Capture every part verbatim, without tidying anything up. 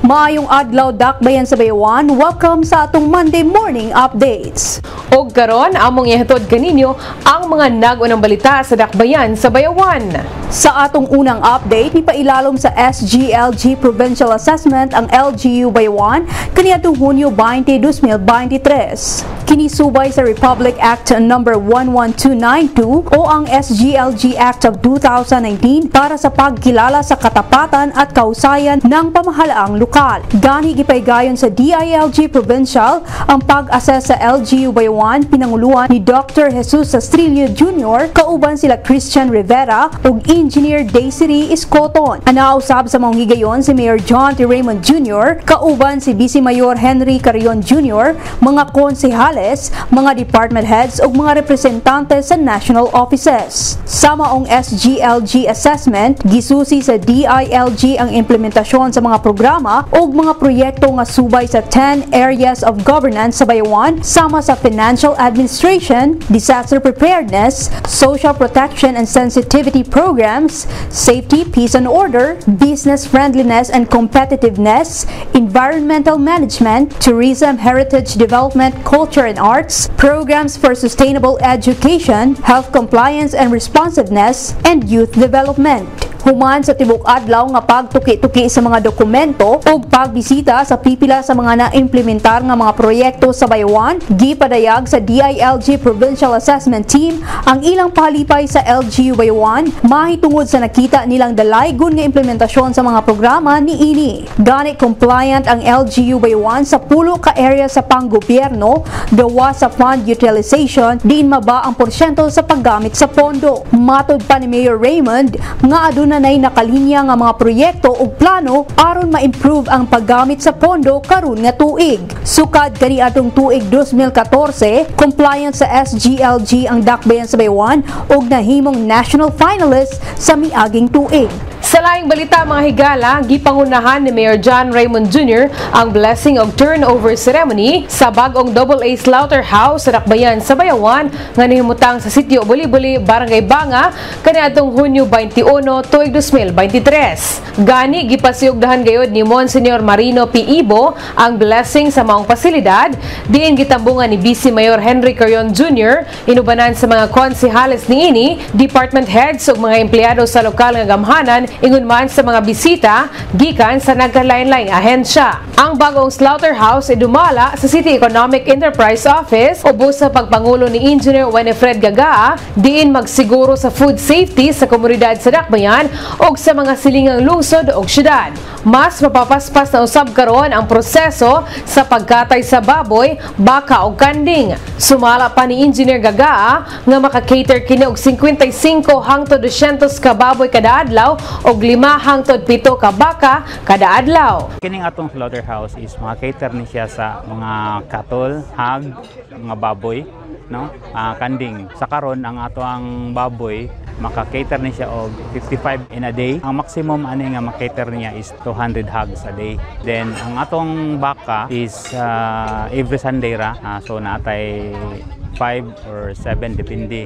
Maayong adlaw dakbayan sa bayawan. Welcome sa atong Monday morning updates. Og karon among ihatod kaninyo ang mga nag-unang balita sa dakbayan sa bayawan. Sa atong unang update, ipailalom sa S G L G Provincial Assessment ang L G U Bayawan kaniadtong Hunyo twenty, two thousand twenty-three. Kinisubay sa Republic Act number one one two nine two o ang S G L G Act of two thousand nineteen para sa pagkilala sa katapatan at kausayan ng pamahalaang lokal. Gani gipaygayon sa D I L G Provincial ang pag-assess sa L G U Bayawan pinanguluhan ni Doctor Jesus Sastrillo Junior kauban sila Christian Rivera ug Engineer Desiree Escoton. Anausab sa mga higayon si Mayor John T. Raymond Junior kauban si Vice Mayor Henry Carrion Junior, mga konsehales, mga department heads ug mga representante sa national offices. Sa maong S G L G assessment, gisusi sa D I L G ang implementasyon sa mga programa ug mga proyekto nga subay sa ten areas of governance sa bayawan sama sa financial administration, disaster preparedness, social protection and sensitivity programs, safety, peace and order, business friendliness and competitiveness, environmental management, tourism, heritage development, culture and arts, programs for sustainable education, health compliance and responsiveness, and youth development. Human sa tibok adlaw nga pagtuki-tuki sa mga dokumento ug pagbisita sa pipila sa mga naimplementar nga mga proyekto sa bayawan, gipadayag sa D I L G Provincial Assessment Team ang ilang palipay sa L G U Bayawan mahitungod sa nakita nilang dalaygon nga implementasyon sa mga programa niini. Gani compliant ang L G U Bayawan sa pulo ka area sa panggobyerno, gawa sa fund utilization, diin maba ang porsyento sa paggamit sa pondo. Matod pa ni Mayor Raymond nga aduna nay nakalinya nga mga proyekto ug plano aron ma-improve ang paggamit sa pondo karon nga tuig. Sukad kaniadtong tuig two thousand fourteen, compliant sa S G L G ang dakbayan sa bayawan ug nahimong national finalist sa miaging tuig. Sa laing balita mga higala, gipangunahan ni Mayor John Raymond Junior ang blessing of turnover ceremony sa bag-ong double A Slaughterhouse sa dakbayan sa bayawan nga nahimutang sa sitio Buli-Buli, Barangay Banga kaniadtong Hunyo twenty-one, tuig two thousand twenty-three. Gani gipasiugdahan gayud ni Monsignor Marino P. Ibo ang blessing sa maong pasilidad, diin gitambungan ni Vice Mayor Henry Carrion Junior, inubanan sa mga konsehales niini, department heads ug mga empleyado sa lokal nga gamhanan, ingon man sa mga bisita gikan sa nagkalain-laing ahensya. Ang bagong slaughterhouse ay dumala sa City Economic Enterprise Office ubos sa pagpangulo ni Engineer Winifred Gagaa, diin magsiguro sa food safety sa komunidad sa dakbayan o sa mga silingang lungsod o syudad. Mas mapapaspas na usab karon ang proseso sa pagkatay sa baboy, baka o kanding. Sumala pa ni Engineer Gagaa nga maka-cater kini og fifty-five hangtod two hundred ka baboy kada adlaw og lima hangtod pito ka baka kada adlaw. Kining atong slaughterhouse is maka-cater ni siya sa mga cattle, hog, mga baboy, no? Uh, kanding. Sa karon ang ato ang baboy maka-cater ni siya og fifty-five in a day. Ang maximum ani nga maka-cater niya is two hundred hogs a day. Then ang atong baka is uh, every Sunday ra. Uh, so natay five or seven depende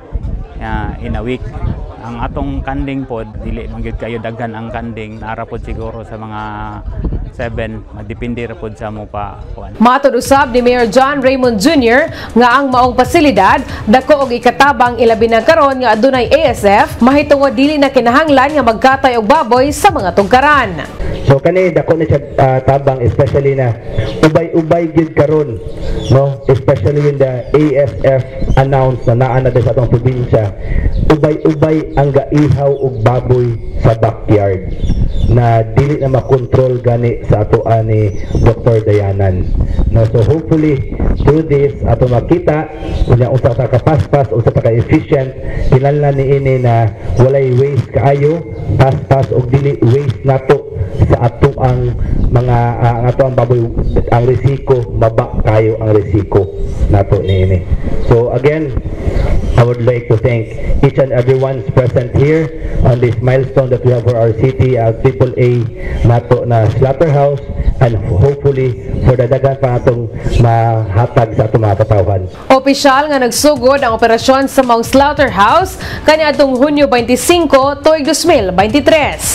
uh, in a week. Ang atong kanding pod dili man gyud kayo daghan ang kanding, naara pod siguro sa mga seven, madepende ra pod sa mo pa kuan. Matod usab ni Mayor John Raymond Junior nga ang maong pasilidad dako og ikatabang ilabi na karon nga adunay A S F mahitungod dili na kinahanglan nga magkatay og baboy sa mga tugkaran. So kani dako na siya uh, tabang, especially na ubay-ubay gyud karon, no, especially when the A S F announced na naa na sa atong probinsya, ubay-ubay ang gaihaw og baboy sa backyard na dili na makontrol gani sa ato ani Doctor Dayanan. No, so hopefully through this ato makita unya usa ta ka paspas usa ta ka efficient, kinahanglan niini na walay waste kaayo, paspas og dili waste nato sa ato ang mga uh, ato ang baboy, ang resiko maba kayo ang resiko nato niini. So again, I would like to thank each and everyone present here on this milestone that we have for our city, our triple A nato na slaughterhouse, and hopefully for the dagan pa atong mahatag sa atong mga katawhan. Opisyal nga nagsugod ang operasyon sa maong slaughterhouse kaniadtong Hunyo twenty-five, tuig two thousand twenty-three.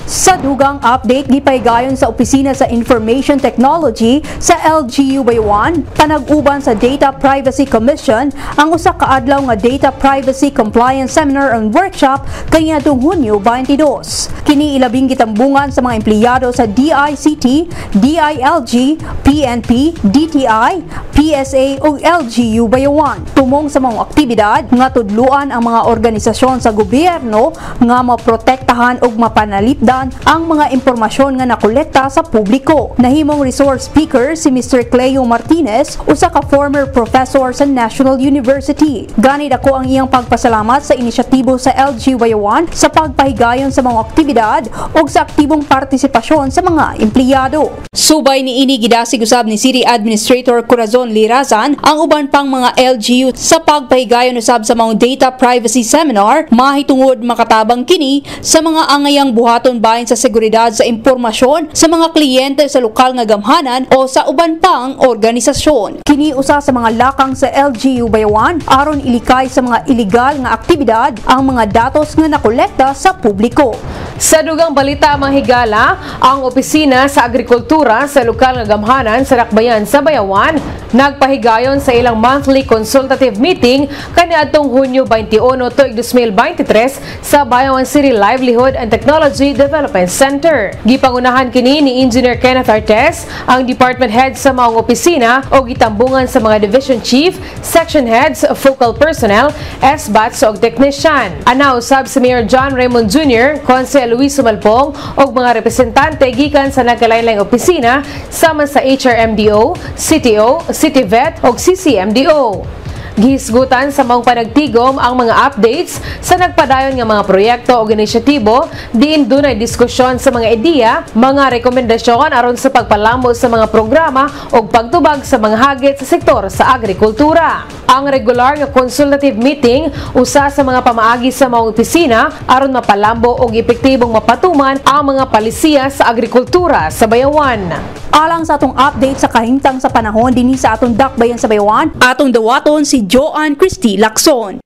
Sa dugang update, gipaygayon sa Opisina sa Information Technology sa L G U Bayawan, panag-uban sa Data Privacy Commission ang usa ka adlaw nga Data Privacy Compliance Seminar and Workshop kaniadtong Hunyo twenty-two. Kini ilabing gitambungan sa mga empleyado sa D I C T, D I L G, P N P, D T I, P S A ug L G U Bayawan. Tumong sa mga aktibidad nga tudluan ang mga organisasyon sa gobyerno nga maprotektahan ug mapanalipdan ang mga impormasyon nga nakolekta sa publiko. Nahimong resource speaker si Mister Cleo Martinez, usa ka former professor sa National University. Ganid ako ang iyang pagpasalamat sa inisyatibo sa L G U Bayawan sa pagpahigayon sa mga aktibidad ug sa aktibong partisipasyon sa mga empleyado. Subay ni ini gidasig usab ni City Administrator Corazon Lirazan ang uban pang mga L G U sa pagpahigayon usab sa mga data privacy seminar mahitungod makatabang kini sa mga angayang buhaton bahin sa seguridad sa impormasyon sa mga kliyente sa lokal nga gamhanan o sa uban pang organisasyon. Kini usa sa mga lakang sa L G U Bayawan aron ilikay sa mga illegal nga aktibidad ang mga datos nga nakolekta sa publiko. Sa dugang balita mga higala, ang Opisina sa Agrikultura sa lokal nga gamhanan sa Dakbayan sa Bayawan nagpahigayon sa ilang monthly consultative meeting kaniadtong Hunyo twenty-one tuig twenty twenty-three sa Bayawan City Livelihood and Technology Development Center. Gipangunahan kini ni Engineer Kenneth Artes, ang department head sa mga opisina o gitambungan sa mga division chief, section heads, focal personnel, S B A Ts o technician. Anaw usab si Mayor John Raymond Junior, Conse Luis Sumalpong o mga representante gikan sa nagkalain-laing opisina sama sa H R M D O, C T O, City Vet o C C M D O. Gihisgutan sa mga panagtigom ang mga updates sa nagpadayon nga mga proyekto o inisyatibo diin dunay diskusyon sa mga ideya, mga rekomendasyon aron sa pagpalambo sa mga programa o pagtubag sa mga hagit sa sektor sa agrikultura. Ang regular nga consultative meeting usa sa mga pamaagi sa mga opisina aron mapalambo og epektibong mapatuman ang mga palisiya sa agrikultura sa Bayawan. Alang sa atong update sa kahimtang sa panahon dinhi sa atong Dakbayan sa Bayawan, atong dawaton si Joanne Christy Lacson.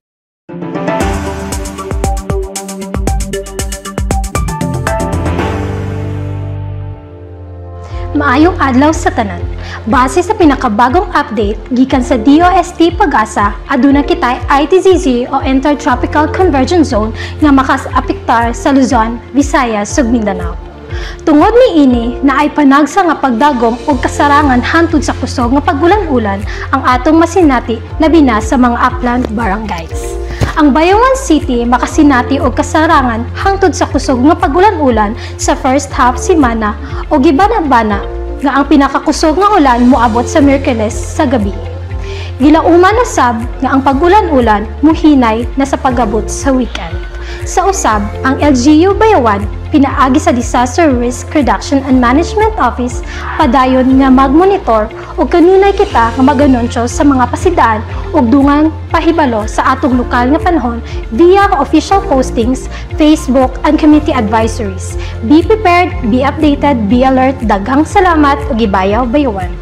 Maayong adlaw sa tanan. Base sa pinakabagong update gikan sa D O S T Pag-asa, aduna kitay I T Z Z o Intertropical Convergence Zone nga makasapektar sa Luzon, Visayas ug Mindanao. Tungod ni ini na ay panagsa nga pagdagom o kasarangan hantod sa kusog nga pagulan-ulan ang atong masinati labi na sa mga upland barangays. Ang Bayawan City makasinati og kasarangan hangtod sa kusog nga pagulan-ulan sa first half semana o gibana-bana nga ang pinakakusog nga ulan moabot sa Miyerkules sa gabi. Gilauman na sab nga ang pagulan-ulan muhinay na sa pagabot sa weekend. Sa usab, ang L G U Bayawan pinaagi sa Disaster Risk Reduction and Management Office padayon nga magmonitor o kanunay kita nga maganunsyo sa mga pasidaan ug dungang pahibalo sa atong lokal nga panahon via official postings, Facebook and committee advisories. Be prepared, be updated, be alert. Daghang salamat ug gibayaw Bayawan.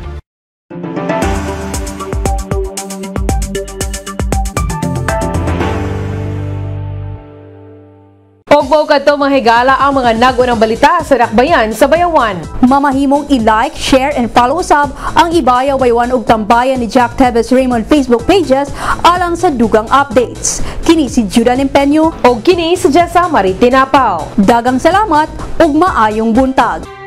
Pogbo kadto mga higala ang mga nag-unang balita sa Dakbayan sa Bayawan. Mamahimong i-like, share and follow usab ang Ibayaw Bayawan ug Tambayan ni Jack Tevez Raymond Facebook pages alang sa dugang updates. Kini si Judan Empeño o kini si Jessa Marie Tinapaw. Dagang salamat ug maayong buntag.